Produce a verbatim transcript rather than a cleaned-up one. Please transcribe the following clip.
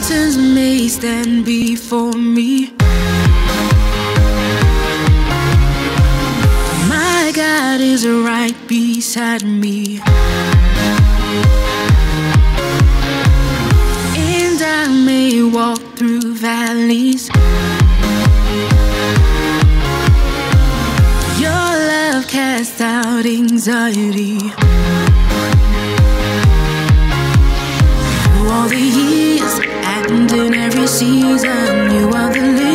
Mountains may stand before me, my God is right beside me. And I may walk through valleys, your love casts out anxiety. Through all the years and in every season, you are the